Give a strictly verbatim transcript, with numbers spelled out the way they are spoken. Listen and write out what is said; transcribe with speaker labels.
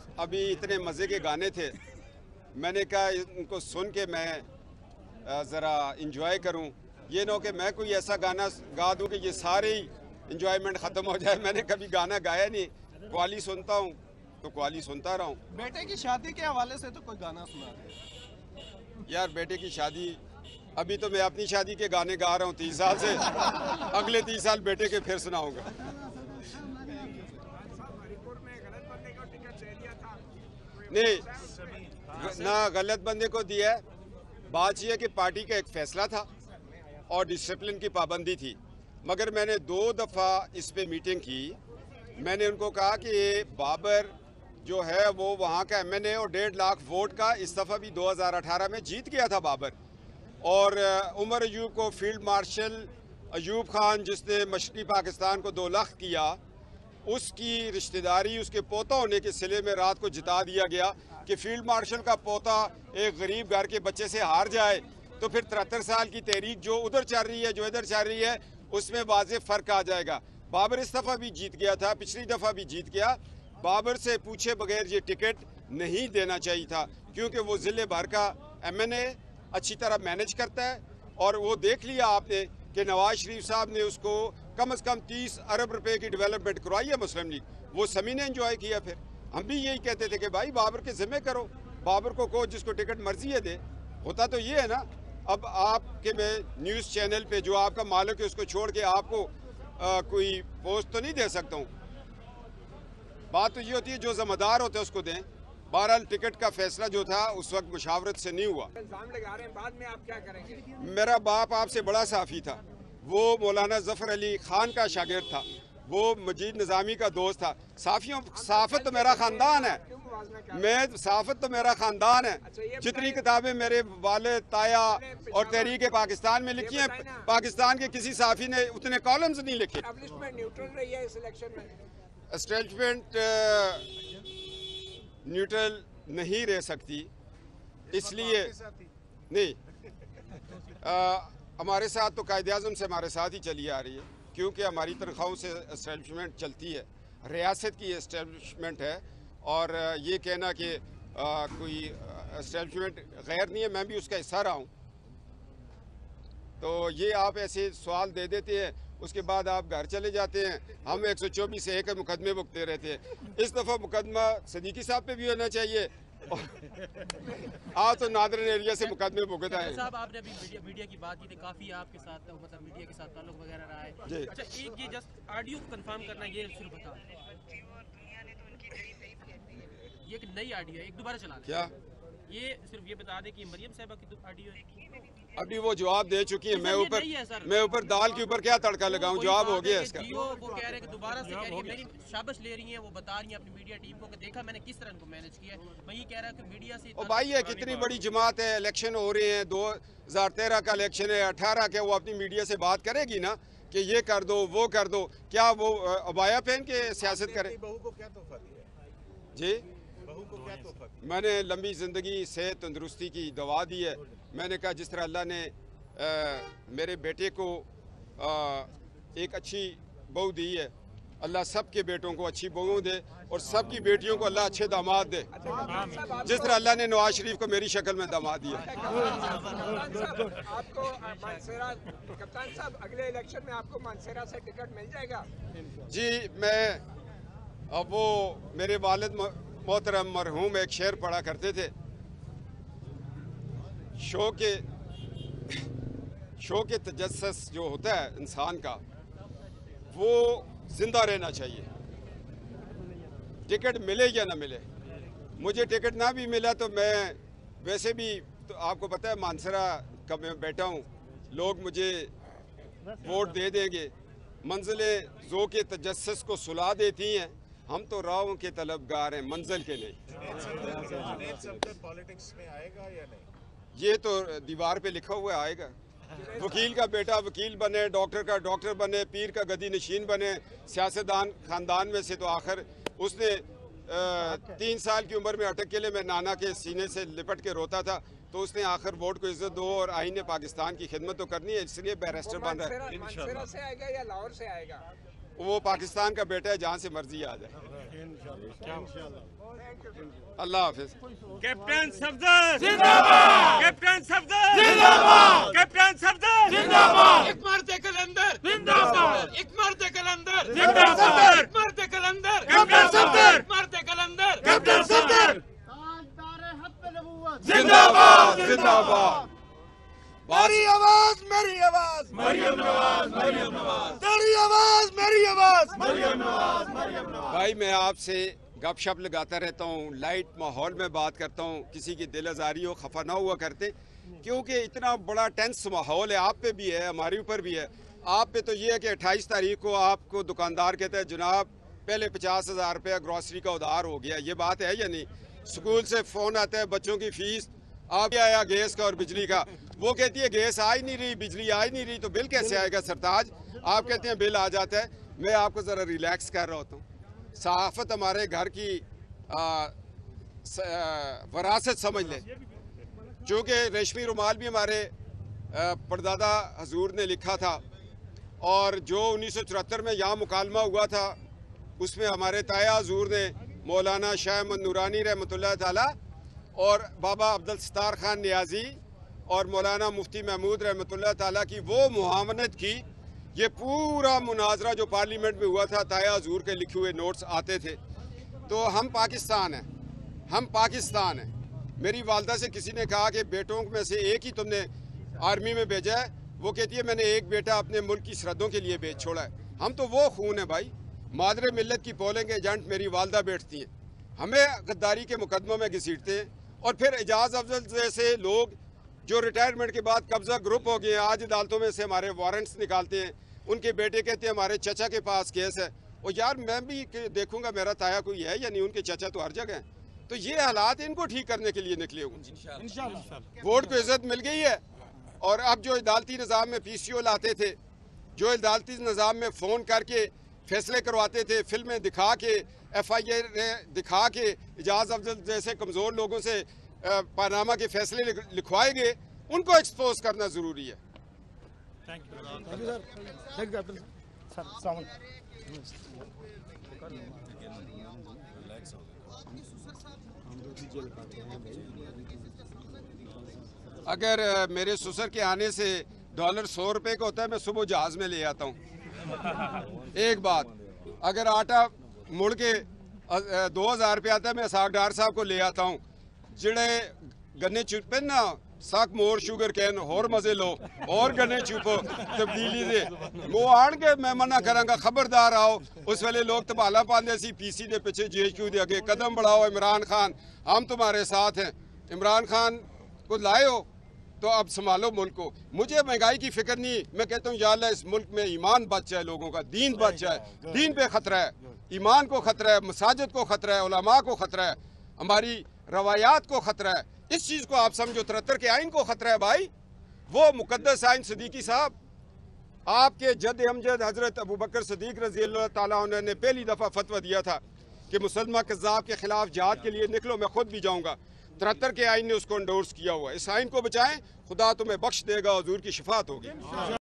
Speaker 1: अभी इतने मज़े के गाने थे, मैंने कहा इनको सुन के मैं ज़रा इंजॉय करूं। ये ना कि मैं कोई ऐसा गाना गा दूं कि ये सारे ही इंजॉयमेंट ख़त्म हो जाए। मैंने कभी गाना गाया नहीं, क्वाली सुनता हूं तो क्वाली सुनता रहा हूं।
Speaker 2: बेटे की शादी के हवाले से तो कोई गाना सुना दे
Speaker 1: यार, बेटे की शादी, अभी तो मैं अपनी शादी के गाने गा रहा हूँ तीस साल से, अगले तीस साल बेटे के फिर सुनाऊंगा। नहीं ना, गलत बंदे को दिया है। बात यह है कि पार्टी का एक फैसला था और डिसिप्लिन की पाबंदी थी, मगर मैंने दो दफ़ा इस पे मीटिंग की। मैंने उनको कहा कि बाबर जो है वो वहाँ का एम एन ए और डेढ़ लाख वोट का इस दफ़ा भी दो हज़ार अठारह में जीत गया था बाबर। और उमर अयूब को फील्ड मार्शल अयूब खान जिसने मशरक़ी पाकिस्तान को दो लाख किया, उसकी रिश्तेदारी उसके पोता होने के सिले में रात को जिता दिया गया कि फील्ड मार्शल का पोता एक गरीब घर के बच्चे से हार जाए तो फिर तिहत्तर साल की तहरीक जो उधर चल रही है जो इधर चल रही है उसमें वाज़ेह फ़र्क आ जाएगा। बाबर इस दफ़ा भी जीत गया था, पिछली दफ़ा भी जीत गया। बाबर से पूछे बगैर ये टिकट नहीं देना चाहिए था, क्योंकि वो ज़िले भर का एम एन ए अच्छी तरह मैनेज करता है। और वो देख लिया आपने कि नवाज शरीफ साहब ने उसको कम अज़ कम तीस अरब रुपए की डेवलपमेंट करवाई है मुस्लिम लीग, वो सभी ने एंजॉय किया। फिर हम भी यही कहते थे कि भाई बाबर के ज़िम्मे करो, बाबर को कहो जिसको टिकट मर्जी है दे। होता तो ये है ना, अब आपके मैं न्यूज़ चैनल पे जो आपका मालिक है उसको छोड़ के आपको आ, कोई पोस्ट तो नहीं दे सकता हूँ। बात तो ये होती है जो ज़िम्मेदार होते हैं उसको दें। बहरहाल टिकट का फैसला जो था उस वक्त मुशावरत से नहीं हुआ।
Speaker 3: इल्जाम लगा रहे हैं, बाद में आप क्या करेंगे?
Speaker 1: मेरा बाप आपसे बड़ा साफ़ी था, वो मौलाना जफ़र अली खान का शागिर्द था, वो मजीद निज़ामी का दोस्त था। साफ़ियों साफ़त तो मेरा ख़ानदान है, मैं साफ़त तो मेरा ख़ानदान है। जितनी किताबें मेरे वाले ताया और तहरीक पाकिस्तान में लिखी हैं, पाकिस्तान के किसी साफ़ी ने उतने कॉलम्स नहीं लिखे।
Speaker 3: न्यूट्रल रही है इस इलेक्शन में।
Speaker 1: एस्टेब्लिशमेंट न्यूट्रल नहीं रह सकती, इसलिए नहीं आ, हमारे साथ तो कायदे आज़म से हमारे साथ ही चली आ रही है, क्योंकि हमारी तनख्वाहों से एस्टेब्लिशमेंट चलती है, रियासत की एस्टेब्लिशमेंट है। और ये कहना कि आ, कोई एस्टेब्लिशमेंट गैर नहीं है, मैं भी उसका हिस्सा रहा हूँ। तो ये आप ऐसे सवाल दे देते हैं, उसके बाद आप घर चले जाते हैं। हम एक सौ चौबीस एक मुकदमे भुगते रहते हैं। इस दफ़ा मुकदमा सदीकी साहब पे भी होना चाहिए। आज तो नादरन एरिया से मुकदमे भुगत आए।
Speaker 4: साहब आपने अभी मीडिया, मीडिया की बात की थी, काफ़ी आपके साथ मतलब मीडिया के साथ ताल्लुक वगैरह रहा है। अच्छा, एक ये जस्ट ऑडियो को कंफर्म करना, ये सिर्फ बता, ये एक नई ऑडियो है, एक दोबारा चला
Speaker 1: क्या
Speaker 4: ये सिर्फ ये बता दें कि मरियम साहबा की ऑडियो है?
Speaker 1: अभी वो जवाब दे चुकी है। मैं ऊपर मैं ऊपर दाल के ऊपर क्या तड़का लगाऊं, जवाब हो गया इसका।
Speaker 4: वो कह रहे हैं कि दोबारा से कह रही है, मेरी शाबाश ले रही हैं, वो बता रही हैं अपनी मीडिया टीम को कि देखा मैंने किस तरह इनको मैनेज किया है। मैं ये कह रहा हूं कि मीडिया से
Speaker 1: ओ भाई, ये कितनी बड़ी जमात है, इलेक्शन हो रहे हैं, दो हजार तेरह का इलेक्शन है, अठारह के, वो अपनी मीडिया से बात करेगी ना कि ये कर दो वो कर दो। क्या वो अबाया पहन के सियासत करे?
Speaker 5: बहू को क्या तोहफा दिया
Speaker 1: जी?
Speaker 5: बहू को क्या तोहफा दिया?
Speaker 1: मैंने लंबी ज़िंदगी सेहत तंदुरुस्ती की दवा दी है। मैंने कहा जिस तरह अल्लाह ने आ, मेरे बेटे को आ, एक अच्छी बहू दी है, अल्लाह सब के बेटों को अच्छी बहू दे और सब की बेटियों को अल्लाह अच्छे दामाद दे, जिस तरह अल्लाह ने नवाज शरीफ को मेरी शक्ल में दामाद दिया।
Speaker 3: आपको मानसेरा, कप्तान साहब अगले इलेक्शन में आपको मानसेरा से टिकट मिल जाएगा?
Speaker 1: जी, मैं अब वो मेरे वालिद मोहतरम मरहूम एक शेर पढ़ा करते थे, शो के शो के तजस्सुस जो होता है इंसान का, वो जिंदा रहना चाहिए, टिकट मिले या ना मिले। मुझे टिकट ना भी मिला तो मैं वैसे भी, तो आपको पता है मानसरा का मैं बैठा हूँ, लोग मुझे वोट दे देंगे। मंजिलें जो के तजस्सुस को सुला देती हैं, हम तो राहों के तलबगार हैं, मंजिल के नहीं।
Speaker 5: पॉलिटिक्स में आएगा या नहीं?
Speaker 1: ये तो दीवार पे लिखा हुआ आएगा। वकील का बेटा वकील बने, डॉक्टर का डॉक्टर बने, पीर का गदी नशीन बने, सियासतदान खानदान में से तो आखिर उसने आ, तीन साल की उम्र में अटक के लिए मैं नाना के सीने से लिपट के रोता था, तो उसने आखिर वोट को इज्जत दो और आईने पाकिस्तान की खिदमत तो करनी है, इसलिए बैरिस्टर बन रहा है।
Speaker 3: मानसेरा से आएगा या लाहौर से आएगा?
Speaker 1: वो पाकिस्तान का बेटा है, जहाँ से मर्जी आ जाए। अल्लाह हाफिज।
Speaker 6: कैप्टन सफदर जिंदाबाद, कैप्टन सफदर जिंदाबाद, कैप्टन सफदर जिंदाबाद, एक मारते कलंदर जिंदाबाद, एक मारते कलंदर जिंदाबाद, एक मारते कलंदर कैप्टन सफदर, मारते कलंदर कैप्टन सफदर
Speaker 1: जिंदाबाद जिंदाबाद।
Speaker 6: मेरी आवाज मेरी आवाज मरियम नवाज, मरियम नवाज, तेरी आवाज मेरी आवाज मरियम नवाज, मरियम नवाज।
Speaker 1: भाई मैं आपसे गपशप लगाता रहता हूँ, लाइट माहौल में बात करता हूँ, किसी की दिल आज़ारी हो, खफा ना हुआ करते, क्योंकि इतना बड़ा टेंस माहौल है। आप पे भी है, हमारे ऊपर भी है। आप पे तो ये है कि अट्ठाईस तारीख को आपको दुकानदार कहता है जनाब पहले पचास हज़ार रुपया ग्रॉसरी का उधार हो गया। ये बात है या नहीं? स्कूल से फ़ोन आता है बच्चों की फ़ीस आप आया गैस का और बिजली का, वो कहती है गैस आ ही नहीं रही, बिजली आ ही नहीं रही, तो बिल कैसे आएगा सरताज? आप कहते हैं बिल आ जाता है। मैं आपको ज़रा रिलैक्स कर रहा होता हूँ। सहाफ़त हमारे घर की वरासत समझ लें, चूँकि रेशमी रुमाल भी हमारे परदादा हजूर ने लिखा था, और जो उन्नीस सौ चौहत्तर में यहाँ मुकालमा हुआ था उसमें हमारे ताया हजूर ने मौलाना शाह अहमद नूरानी रहमतुल्लाह ताला और बाबा अब्दुल सत्तार खान नियाजी और मौलाना मुफ्ती महमूद रहमतुल्लाह ताला की वो मुआवनत की। ये पूरा मुनाजरा जो पार्लियामेंट में हुआ था, ताया हजूर के लिखे हुए नोट्स आते थे। तो हम पाकिस्तान हैं, हम पाकिस्तान हैं। मेरी वालदा से किसी ने कहा कि बेटों में से एक ही तुमने आर्मी में भेजा है, वो कहती है मैंने एक बेटा अपने मुल्क की सरहदों के लिए भेज छोड़ा है। हम तो वो खून है भाई, मादरे मिल्लत की पोलिंग एजेंट मेरी वालदा बैठती हैं, हमें गद्दारी के मुकदमों में घसीटते हैं। और फिर एजाज अफजल जैसे लोग जो रिटायरमेंट के बाद कब्जा ग्रुप हो गए, आज अदालतों में से हमारे वारंट्स निकालते हैं। उनके बेटे कहते हैं हमारे चचा के पास केस है। और यार मैं भी देखूंगा मेरा ताया कोई है या नहीं, उनके चचा तो हर जगह हैं। तो ये हालात इनको ठीक करने के लिए निकले हुए। वोट को इज्जत मिल गई है। और अब जो अदालती निज़ाम में पी सी ओ लाते थे, जो अदालती निज़ाम में फ़ोन करके फैसले करवाते थे, फिल्में दिखा के, एफ आई ए दिखा के एजाज अफजल जैसे कमज़ोर लोगों से पानामा के फैसले लिखवाए गए, उनको एक्सपोज करना ज़रूरी है। अगर मेरे ससुर के आने से डॉलर सौ रुपये का होता है, मैं सुबह जहाज़ में ले आता हूँ। एक बात, अगर आटा मुड़ के दो हज़ार रुपये आता है, मैं सागडार साहब को ले आता हूँ। जिड़े गन्ने चुपे ना सक मोर शुगर कैन होर मजे लो और गन्ने चुपो तब्दीली दे वो आन के मैं मना करांगा, खबरदार आओ। उस वेले लोग तबाला पाते सी पीसी दे पीछे जी एच क्यू दे अगे कदम बढ़ाओ इमरान खान, हम तुम्हारे साथ हैं। इमरान खान को लाए हो तो अब संभालो मुल्क को। मुझे महंगाई की फिक्र नहीं, मैं कहता हूँ या अल्लाह इस मुल्क में ईमान बच जाए, लोगों का दीन बच जाए। दीन पे खतरा है, ईमान को खतरा है, मसाजिद को खतरा है, उलमा को खतरा है, हमारी रवायात को खतरा है। इस चीज़ को आप समझो, तिहत्तर के आइन को खतरा है भाई। वो मुकद्दस आइन सदीकी साहब, आपके जद अमजद हजरत अबू बकर सदीक रजी अल्लाह ताला अन्हु ने पहली दफ़ा फतवा दिया था कि मुसलमान कज़्ज़ाब के खिलाफ जिहाद के लिए निकलो, मैं खुद भी जाऊँगा। तिहत्तर के आइन ने उसको इंडोर्स किया हुआ। इस आइन को बचाएं, खुदा तुम्हें बख्श देगा, हुजूर की शफात होगी।